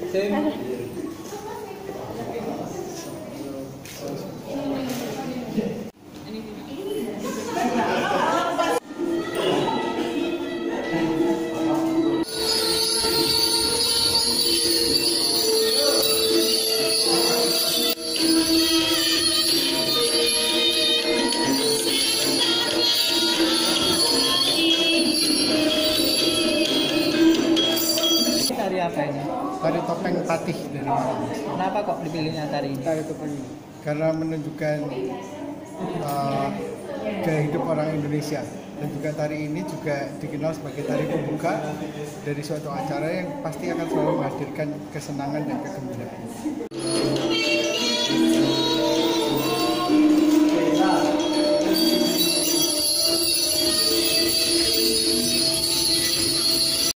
Tari apa ini? Tari topeng Patih dari Malang. Kenapa kok dipilihnya tari ini? Tari topeng ini karena menunjukkan gaya hidup orang Indonesia, dan juga tari ini juga dikenal sebagai tari pembuka dari suatu acara yang pasti akan selalu menghadirkan kesenangan dan kegembiraan.